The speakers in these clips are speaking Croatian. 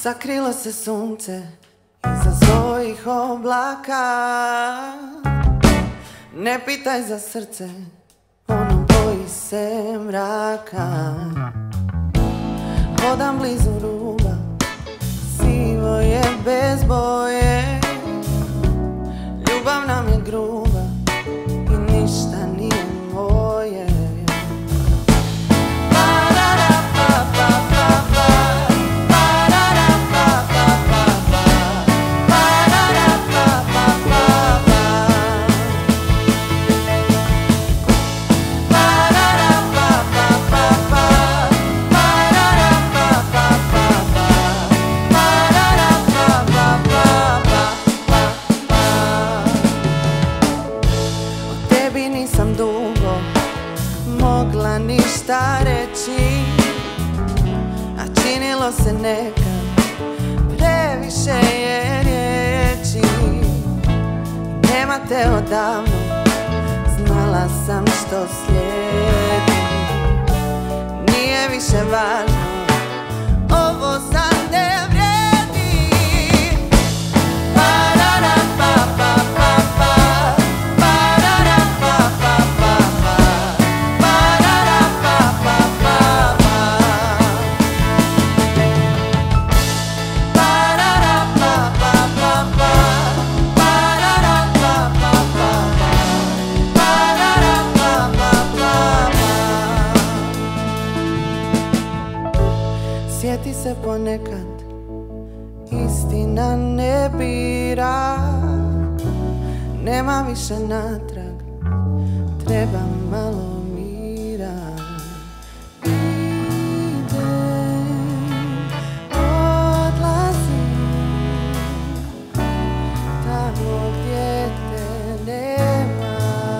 Sakrilo se sunce iza svojih oblaka. Ne pitaj za srce, ono boji se mraka. Hodam blizu ruba, sivo je bez boje. Ljubav nam je gruba i ništa nije moje. Mogla ništa reći, a činilo se nekad previše je riječi. Nema te odavno, znala sam što slijedi. Nije više važno, ovo sad ne vrijedi. Sjeti se ponekad, istina ne bira. Nema više natrag, treba malo mira. Idem, odlazim tamo gdje te nema.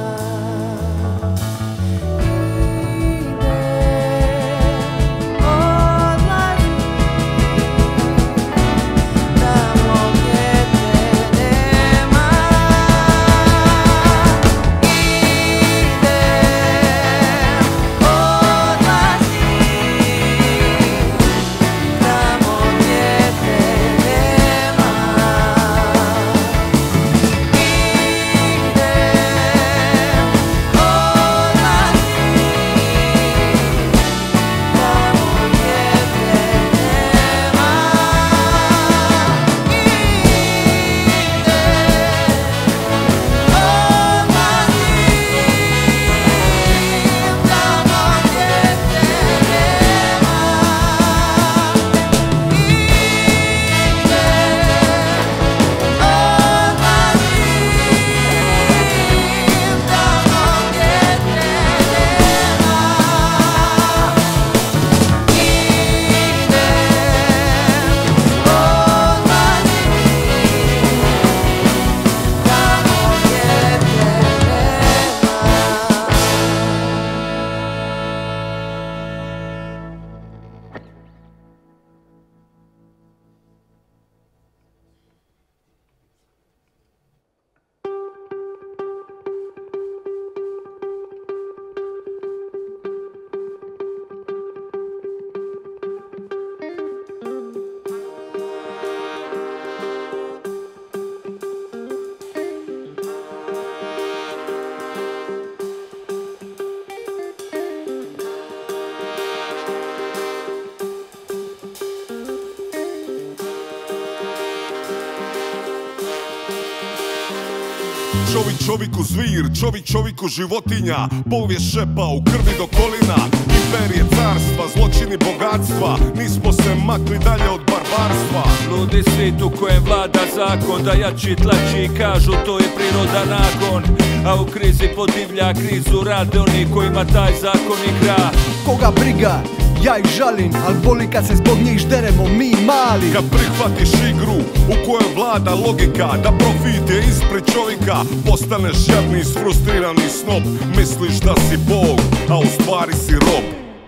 Čovjeku zvir, čovjeku životinja. Povijest šepa u krvi do kolina. Imperije carstva, zločini bogatstva. Nismo se makli dalje od barbarstva. Ludi svijet u kojem vlada zakon, da jači tlači kažu to je priroda nakon. A u krizi podivlja krizu rade oni kojima taj zakon igra. Koga briga, ja ih žalim, al boli kad se zbog njih žderemo mi mali. Kad prihvatiš igru u kojoj vlada logika da profit je ispred čovjeka, postaneš jadni, isfrustrirani snob. Misliš da si Bog, a u stvari si rob.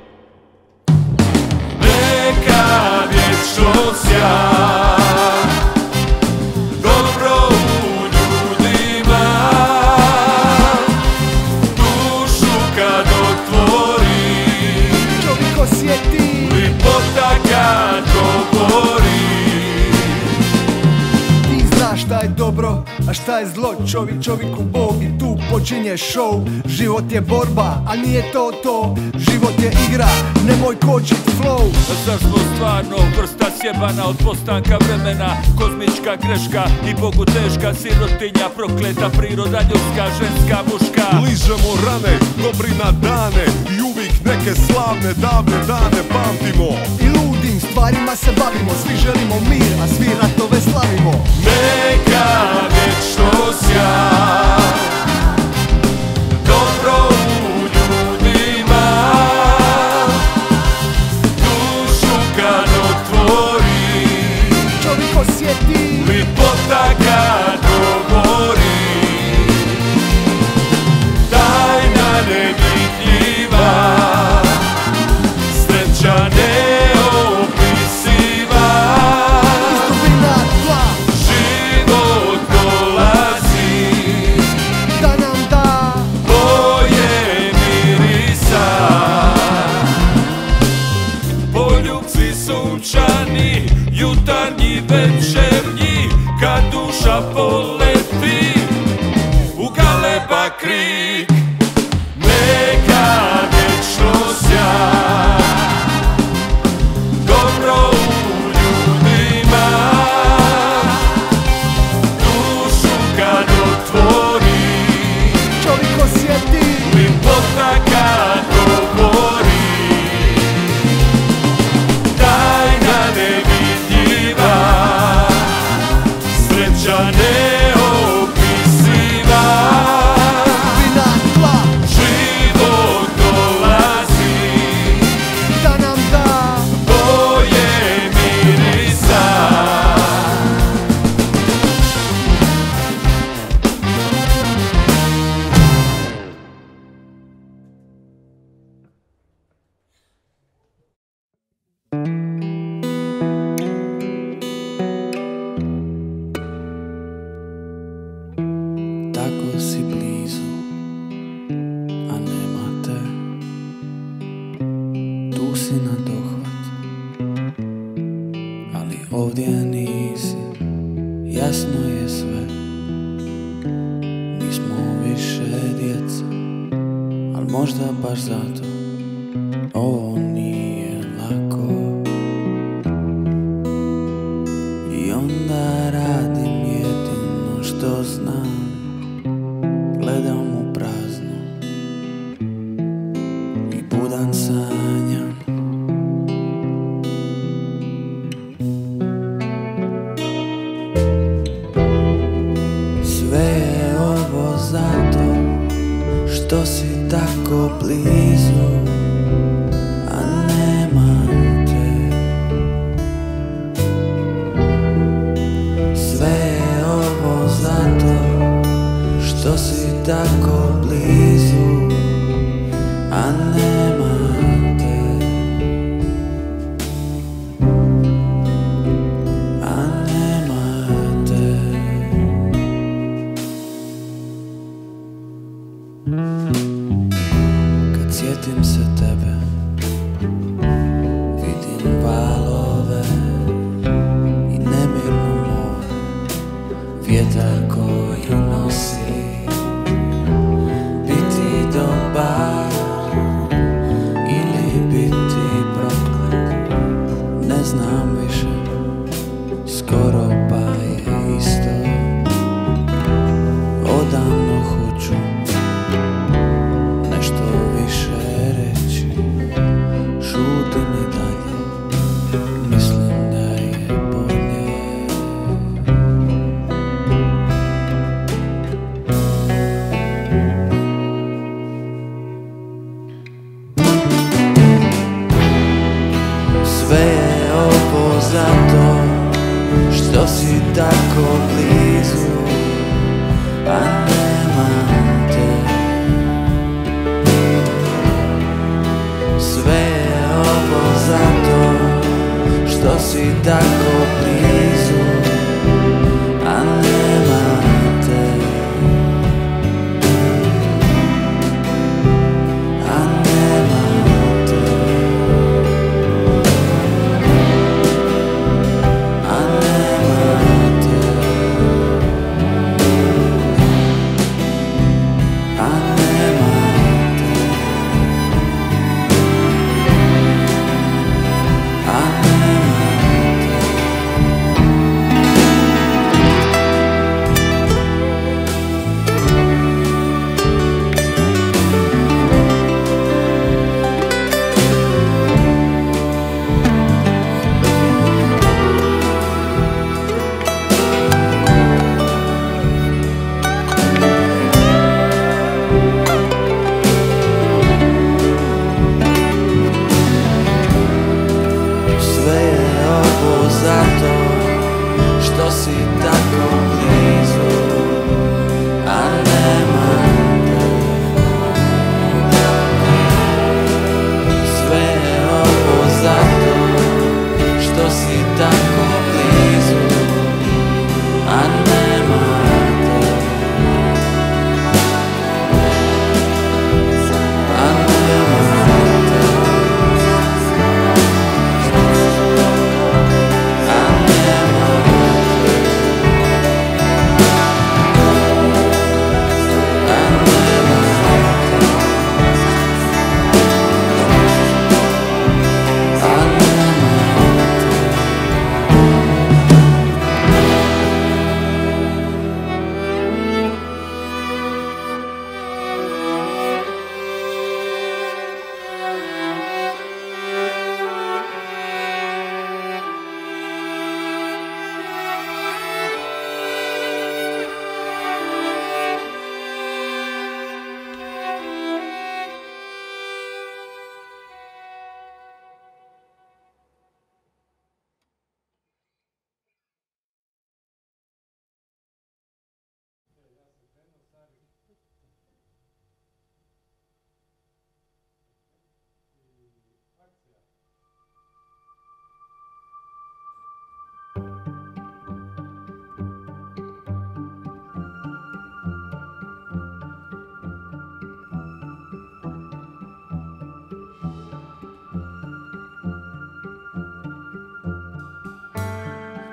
Neka vječnost sjaj, dobro u ljudima, dušu kad otvori, čovjek osjeti, lipota kad govori. A šta je zlo? Čovjek čovjeku bog i tu počinje show. Život je borba, a nije to to. Život je igra, nemoj kočit flow. Zar smo stvarno vrsta sjebana od postanka vremena? Kozmička greška i Bogu teška sirotinja, prokleta priroda ljudska, ženska, muška. Ližemo rane, dobri na dane i uvijek neke slavne davne dane pamtimo. I ludim stvarima se bavimo, svi želimo mir, a svi ratove slavimo. Neka vječnost sjaj, dobro u ljudima, dušu kad otvori, čovjek osjeti, lipota kad govori, tajna nevidljiva, sreća neopisiva, istupina tla, život dolazi da nam da boje mirisa. Poljubci sunčani, jutarnji, večernji, kad duša poleti, u galeba krik. Neka vječnost sjaj, dobro u ljudima, dušu kad otvori, čovjek osjeti, lipota kad govori, tajna nevidljiva, sreća neopisiva, istupina tla, život dolazi da nam da boje mirisa. Tako si blizu, a nema te. Tu si na dohvat, ali ovdje nisi. Jasno je sve, nismo više djeca, al možda baš zato ovo nije lako. I onda radim jedino što znam, gledam u prazno i budan sanjam. Sve je ovo zato što si tako blizu, a nema te. Sve je ovo zato što si tako blizu, a nema te. A nema te. Kad sjetim se tebe, vidim valove i nemirno more, vjetar koji nosi. Biti dobar ili biti proklet, ne znam više, skoro pa je isto. Odavno hoću nešto više reći, šutim i dalje, mislim da je bolje. Sve je ovo zato što si tako blizu, a nema te. Sve je ovo zato što si tako blizu, a nema te. A nema te. A nema te.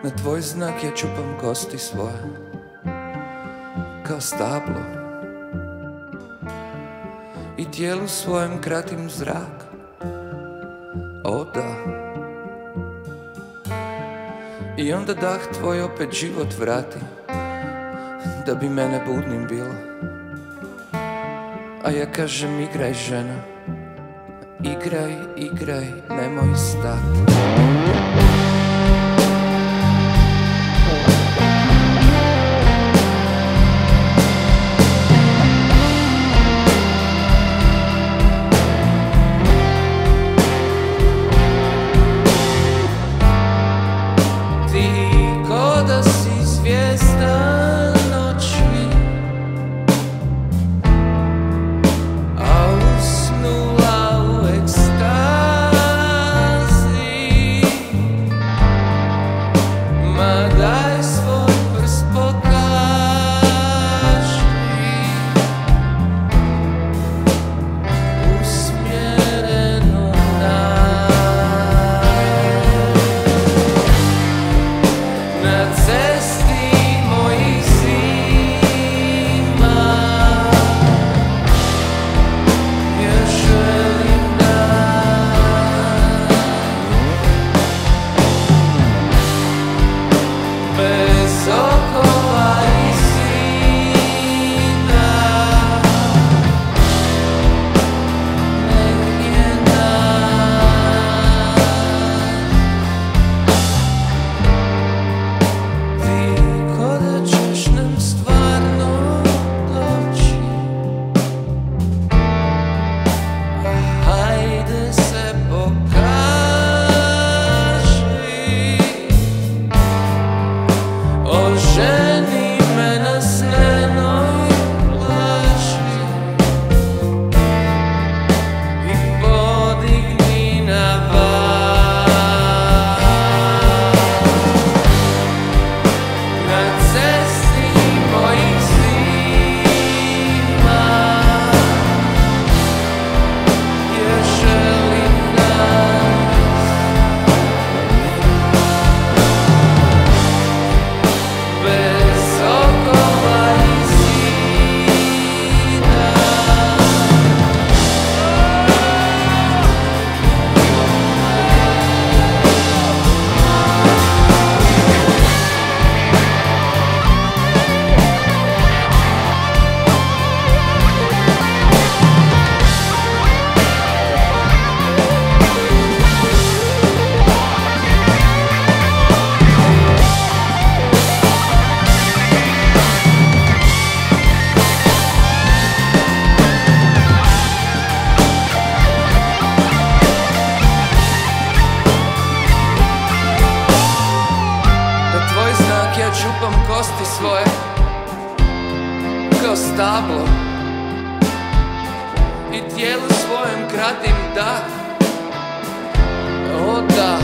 Na tvoj znak ja čupam kosti svoje kao stablo i tijelu svojem kratim zrak. O da. I onda dah tvoj opet život vrati, da bi mene budnim bilo. A ja kažem igraj žena, igraj, igraj, nemoj stati. Čupam kosti svoje kao stablo i tijelu svojem kratim dah. O da.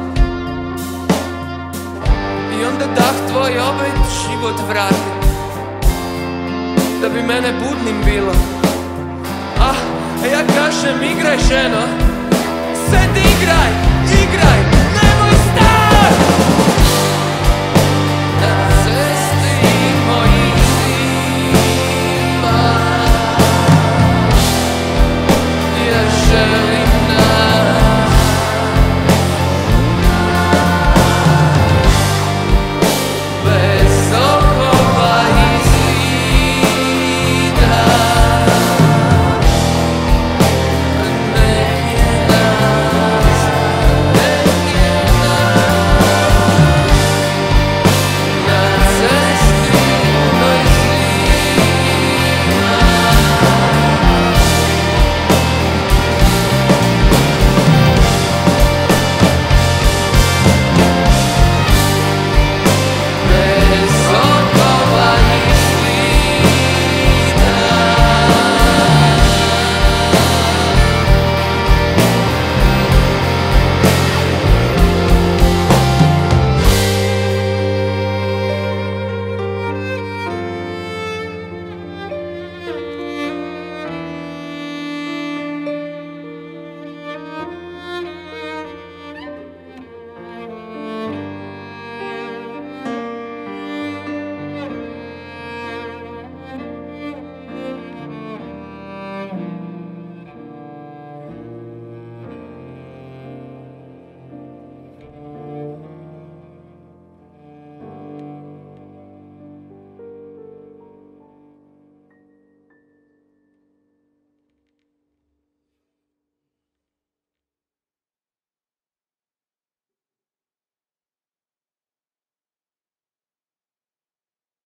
I onda dah tvoj opet život vrati, da bi mene budnim bilo. A ja kažem igraj ženo, sad igraj.